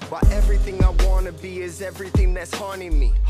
Why everything I wanna be is everything that's haunting me.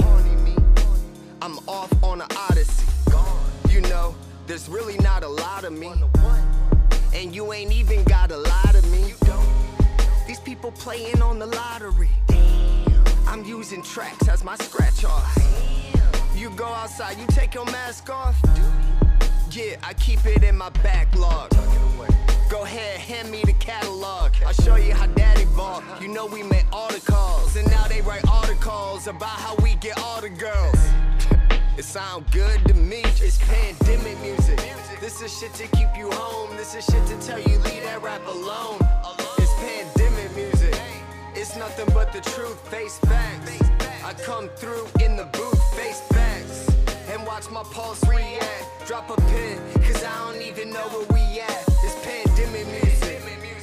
I'm off on an odyssey. You know, there's really not a lot of me. And you ain't even gotta lie to me. These people playing on the lottery. I'm using tracks as my scratch offs. You go outside, you take your mask off. Yeah, I keep it in my backlog. Go ahead, hand me the catalog. I'll show you how daddy ball. You know we made all the calls, and now they write articles about how we get all the girls. It sound good to me. It's pandemic music. This is shit to keep you home. This is shit to tell you leave that rap alone. It's pandemic music. It's nothing but the truth, face facts. I come through in the booth, face facts, and watch my pulse react. Drop a pin, cause I don't even know where we at. It's pandemic music.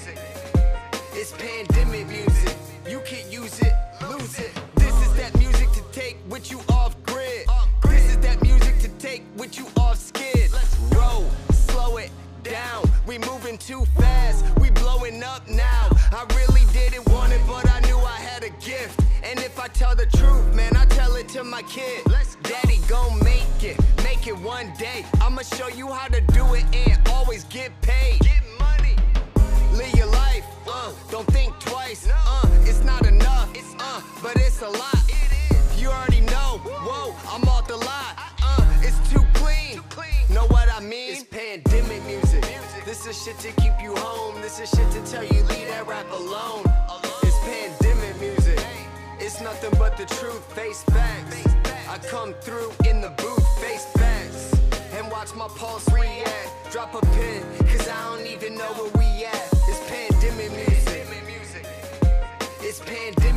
It's pandemic music. You can't use it, lose it. This is that music to take with you off grid. This is that music to take with you off skid. Roll, slow it down. We moving too fast, we blowing up now. I really didn't want it, but I knew I had a gift. And if I tell the truth, man, I tell it to my kid. Daddy gon' make it one day. I'ma show you how to do it and always get paid. Get money, live your life, don't think twice, it's not enough, but it's a lot. You already know, whoa, I'm off the lot, it's too clean, know what I mean? It's pandemic music. This is shit to keep you home. This is shit to tell you leave that rap alone. It's pandemic music. It's nothing but the truth, face facts. I come through in the booth, face facts, and watch my pulse react. Drop a pin, cause I don't even know where we at. It's pandemic music. It's pandemic.